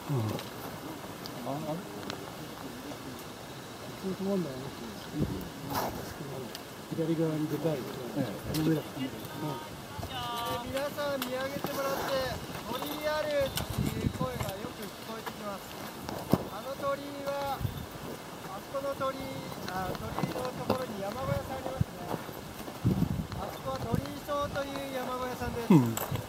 そういうもんだよね。左側にでかい。 皆さん見上げてもらって鳥居あるっていう声がよく聞こえてきます。あの鳥居はあそこの鳥居のところに山小屋さんありますね。あそこは鳥居荘という山小屋さんです。